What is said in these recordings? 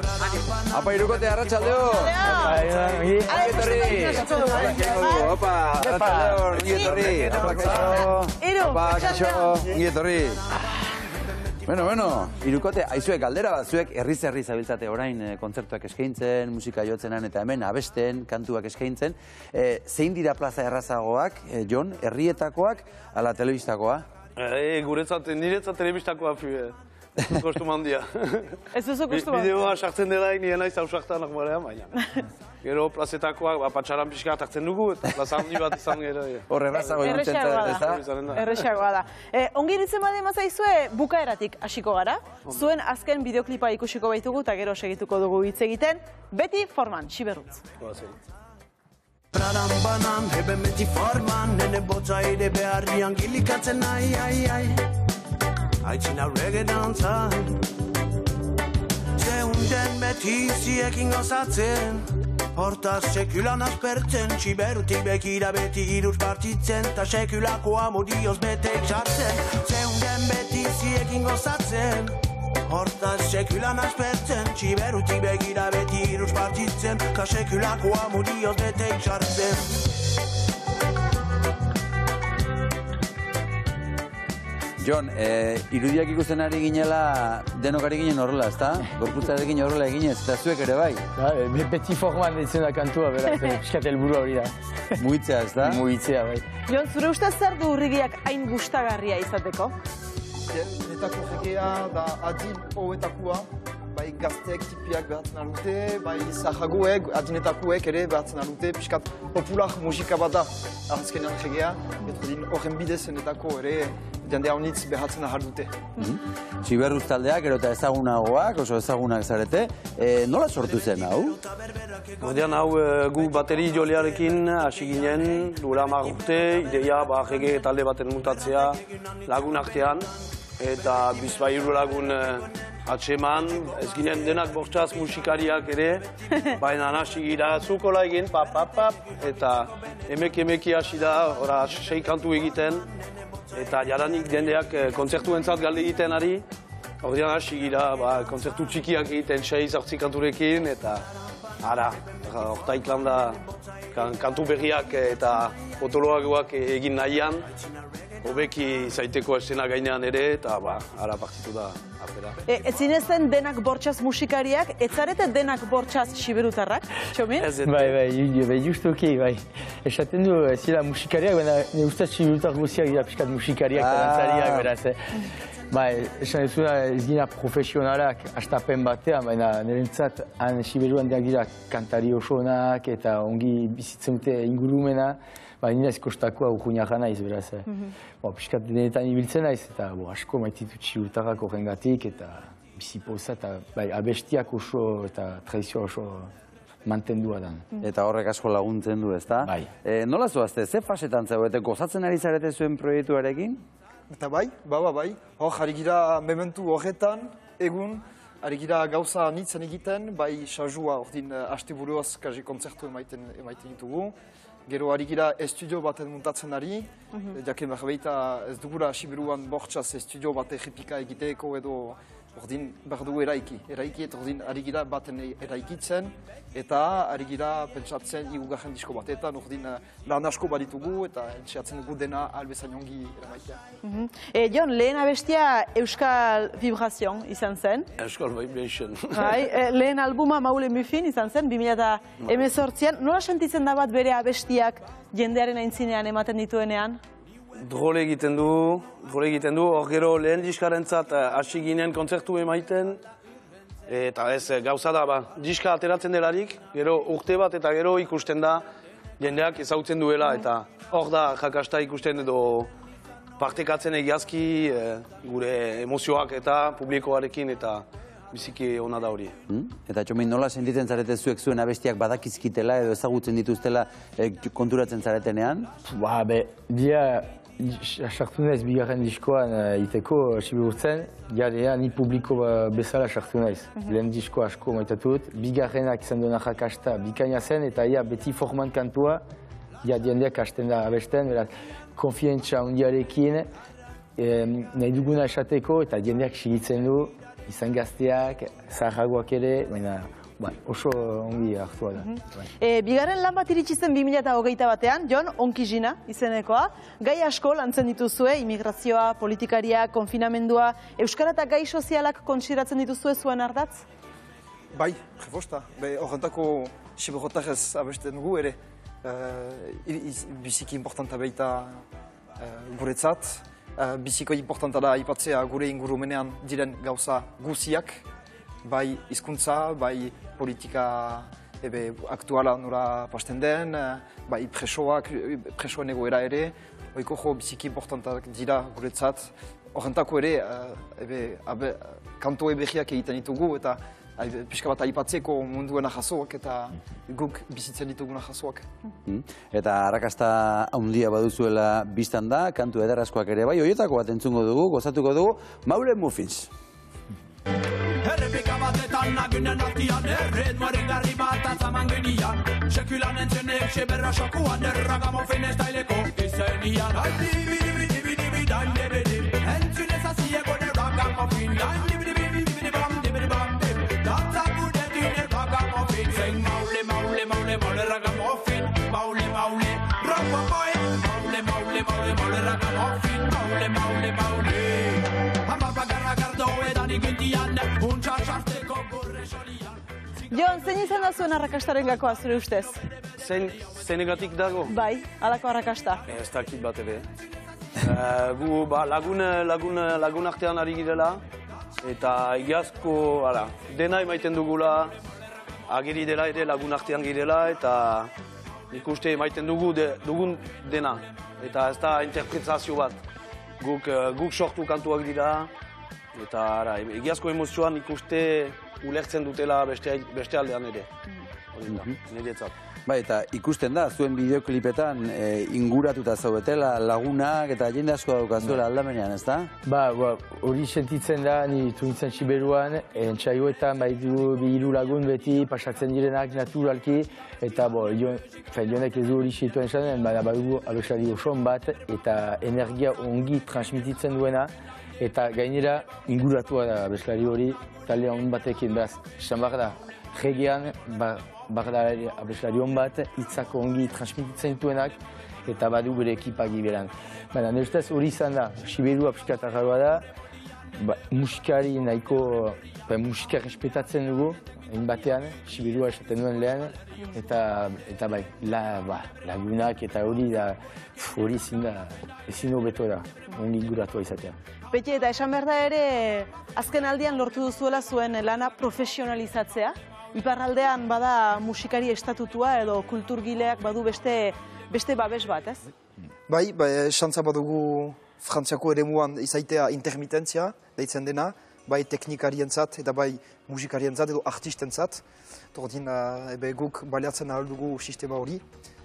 Apa irukote, arratsaldeo! Opa, arratsaldeo, etorri! Bueno, irukote, aizuek galdera bat, zuek herriz-herri zabiltzate orain kontzertuak eskaintzen, musika jotzen eta hemen abesten, kantuak eskaintzen. Zein dira plaza errazagoak, Jon, herrietakoak, ala telebistakoa? Niretzat telebistakoa kostuma handia. Ez duzu kostuma? Bideoa sartzen delaik nire naiz hausaktan akbarean, baina. Gero plazetakoak patxaran pixka hartzen dugu eta plaza handi bat izan gero. Hor errazago juntzen da. Erresagoa da. Ongi ditzen badien mazaizue bukaeratik hasiko gara. Zuen azken bideoklipa ikusiko baitugu eta gero segituko dugu hitz egiten. Beti forman, Xiberrutz. Praran banan, heben beti forman, nene botza ere beharrian gilikatzen ai. Aitzin aurrege dantzan, zeunden beti ziekin gozatzen, hortaz sekulan aspertzen, Xiberrutik bekira beti iruz partitzen, ta sekulako amodioz betek jartzen, zeunden beti ziekin gozatzen, hortaz sekulan aspertzen, Xiberrutik bekira beti iruz partitzen, ta sekulako amodioz betek jartzen. Jon, irudiak ikusten ari ginela, denok ari ginen horrela, ezta? Gorputzarekin horrela eginez, eta zuek ere bai? Beti forman ditzen da kantua, beraz, piskat helburua hori da. Mugitzea, ezta? Mugitzea, bai. Jon, zure ustez zer du urrigiak hain gustagarria izateko? Netako jegea da adin hoetakoa, bai gazteek tipiak behatzen alute, bai zahagoek, adinetakoek ere behatzen alute, piskat popular musika bat da, arrazkenean jegea, eta horren bidez netako ere jende haunitz behatzen ahal dute. Xiberrutz taldeak, gero eta ezagunagoak, oso ezagunak zarete. Nola sortu zen, hau? Ordean hau gu bateri jolearekin hasi ginen, duela 10 urte, ideia jege talde baten mutatzea lagun artean, eta bizpairu lagun atseman, ez ginen denak bortxaz musikariak ere, baina hasi gira zukola egin, eta emeki hasi da, 6 kantu egiten, eta jadanik jendeak kontzertuentzat galde egiten ari, ordean hasi gira kontzertu txikiak egiten 6-8 kanturekin, eta hortaik lan da kantu berriak eta potoloagoak egin nahian, hobeki zaiteko esena gainean ere, eta ara partitu da apera. Ez zinezten denak bortxaz musikariak, ez zarete denak bortxaz Xiberrutarrak, Txomin? Bai, justuki, bai. Esaten du, ez zila musikariak, baina ne ustez Xiberrutar guziak dira piskat musikariak eta dantzariak, beraz. Bai, esan ez duna ez gina profesionalak astapen batean, baina nirentzat han Xiberruan dira kantari osonak eta ongi bizitzen dute ingurumena, baina nire ez kostakoa urgunak naiz, beraz. Piskat denetan ibiltzen naiz, eta asko maititut Xiberrutarrak horrengatik, eta bizipoza, eta abestiak oso eta tradizioa oso mantendua da. Eta horrek asko laguntzen du, ezta? Bai. Nola zoazte, ze fasetan zaudete, gozatzen ari zarete zuen proiektuarekin? Eta bai. Hor, ari gira mementu horretan, egun, ari gira gauza nitzen egiten, bai sajua ordin asteburuaz kaje kontzertu emaiten ditugu. Gero ari gira estudio baten muntatzen ari, jaken berbeita ez dugura Xiberruan bortxaz estudio bat errepika egiteko edo ordin behar dugu eraiki eta ordin ari gira baten eraikitzen, eta ari gira pentsatzen hirugarren disko batetan, ordin lan asko baditugu eta entxeatzen dugu dena albezain ongi erabaitea. Jon, lehen abestia Euskal Vibration izan zen. Euskal Vibration. Lehen albuma Maule Muffin izan zen, 2018an. Nola sentitzen da bat bere abestiak jendearen aintzinean ematen dituenean? Drole egiten du, hor gero lehen diskarentzat hasi ginen kontzertu emaiten, eta ez gauza da, diska ateratzen delarik, gero urte bat eta gero ikusten da jendeak ezagutzen duela, eta hor da jakasta ikusten edo partekatzen egiazki gure emozioak eta publikoarekin eta biziki ona da hori. Eta Txomin, nola sentitzen zarete zuek zuen abestiak badakizkitela edo ezagutzen dituztela konturatzen zaretenean? Dia sartu naiz bigarren diskoan iteko Xiberrutzen, ni publiko bezala sartu naiz. Lehen disko asko maitatut, bigarrenak izan duena jakasta bikaina zen, eta beti forman kantua, jendeak hasten da abesten, beraz, konfientza hundiarekin, nahi duguna esateko, eta jendeak sigitzen du, izan gazteak, zaharragoak ere, baina oso ongi hartua da. Bigarren lan bat iritsi zen 2021, Jon, Onkizina izenekoa. Gai asko lantzen dituzue, immigrazioa, politikaria, konfinamendua, euskara eta gai sozialak kontsideratzen dituzue zuen ardatz? Bai, jefosta. Horrentako siberrotarrez abesten dugu ere. Biziki importanta baita guretzat. Biziko importanta da aipatzea gure ingurumenean diren gauza guziak. Bai hizkuntza, bai politika aktuala nora pasten den, bai presoen egoera ere. Oiko jo biziki importantak dira guretzat. Horrentako ere, kanto ebehiak egiten ditugu eta pixka bat aipatzeko munduena jasoak eta guk bizitzen dituguna jasoak. Eta arrakasta handia baduzuela biztan da, kantu ederrazkoak ere bai, horietako bat entzungo dugu, gozatuko dugu, Maule Muffins. Errepika batetan nagunen artian, erritmorik garri bat atzaman genian. Sekulan entzenek seberra sokuan, erragamofin estaileko izenian. Entzunez azieko erragamofin, Maule ragamuffin, Maule ragamuffin, Maule ragamuffin, Maule. Hamar bakarra gardo edan igintian, untxartxarteko gorre xolian. Jon, zein izan da zuen arrakastaren gakoa zure ustez? Zenegatik dago? Bai, halako arrakasta. Ez dakit bat ere. Gu lagun artean ari girela, eta egiazko dena emaiten dugula, ageri dela ere lagun artean girela eta nik uste emaiten dugun dena. Eta ez da interpretazio bat. Guk sortu kantuak dira eta egiazko emozioan nik uste ulertzen dutela beste aldean ere. Niretzat. Bai, eta ikusten da, zuen bideoklipetan inguratuta zaudetela lagunak eta jende asko daukazuela aldamenean, ez da? Hori sentitzen da, ni tuntzen Siberuan, entsaioetan baitu bi hiru lagun beti pasatzen direnak naturalki, eta jonek ez du hori situen esanen, baina badugu abeslari oson bat, eta energia ongi transmititzen duena, eta gainera inguratua da abeslari hori, talde hon batekin, beraz, esan behar da, regean, abeslari hon bat, hitzako ongi transmititzen duenak, eta badu bere ekipagi beran. Baina, nire ustez hori izan da, Siberua pixkat arraroa da, musikari nahiko, musika respetatzen dugu, egin batean, Siberua esaten duen lehen, eta bai, lagunak eta hori da, hori ezin hobeto da, ongi inguratua izatea. Beti, eta esan behar da ere, azken aldian lortu duzuela zuen lana profesionalizatzea, Iparraldean bada musikari estatutua edo kulturgileak badu beste babes bat, ez? Bai, xantza badugu Frantziako eremuan izaitea intermitentzia, deitzen dena, bai teknikarientzat eta bai musikarientzat edo artistentzat. Tordin, guk baliatzen ahal dugu sistema hori.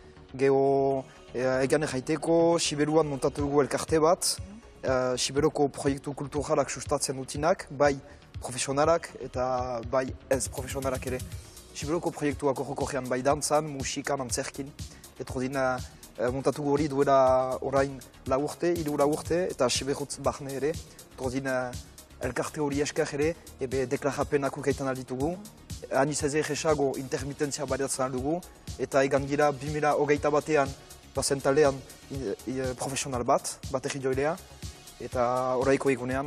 Geho, egan erraiteko, Siberuan montatu dugu elkarte bat, Siberoko proiektu kulturalak sustatzen dutinak, bai profesionalak eta bai ez profesionalak ere. Siberoko proiektuak horrekorean bai dantzan, musikan, antzerkin. Etrodin, montatu hori duela orain 4 urte, 3 urte, eta Siberutz barne ere. Etrodin, elkarte hori esker ere, deklarapenak ukaitan alditugu. Aniz ez egesago intermitentzia bariatzen aldugu, eta egan gira 2021 bazen talean profesional bat joilea. Eta oraiko egunean,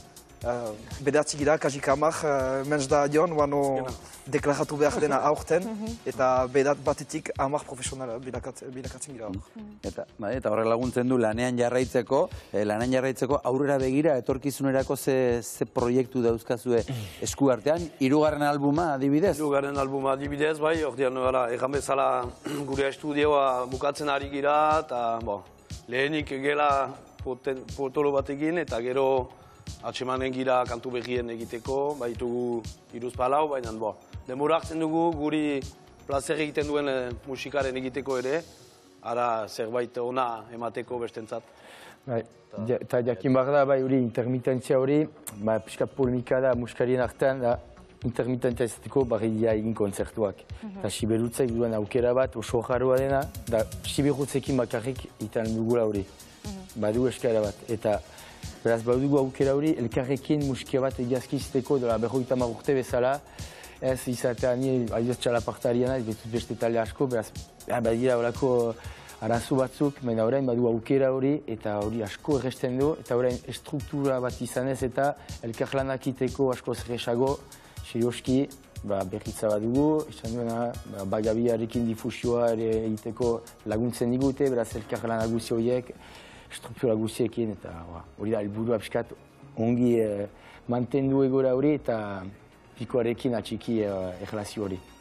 bedatzi gira, kajik amak, menz da Jon, bano deklaratu behar dena aurten, eta bedat batetik amak profesionala bilakatzen gira. Eta horrek laguntzen du lanean jarraitzeko aurrera begira, etorkizunerako ze proiektu dauzkazue esku artean, 3. albuma adibidez? 3. albuma adibidez, bai, ordean egan bezala gure estudioa bukatzen ari gira, eta lehenik gela potolo batekin, eta gero atxemanen gira kantu behien egiteko, baitugu 3 palau, baina denbora hartzen dugu guri plazer egiten duen musikaren egiteko ere, ara zerbait ona emateko bestentzat. Eta jakin behar da, hori intermitentzia hori, pixkat polemika da musikarien artean, intermitentzia izateko barridia egin kontzertuak. Eta Siberutzek duen aukera bat oso jarroa dena, da Siberutzekin bakarrik iten dugula hori. Badu eskara bat. Eta Beraz, badugu aukera hori, elkarrekin musika bat egiazkizteko dela 50 urte bezala, ez izatea ni adibidez txalapartariana, ez betut beste talde asko, beraz, badira horako arazo batzuk, baina orain badu aukera hori, eta hori asko erresten du, eta orain estruktura bat izanez eta elkarlanak iteko asko zerresago, serioski, berritza bat dugu, izan duena, bagabiarekin difusioa ere egiteko laguntzen digute, beraz elkarlanak guzi horiek, struktura guziekin, eta hori da, helburua pixkat ongi mantendu egora hori, eta pikoarekin atxiki erlazio hori.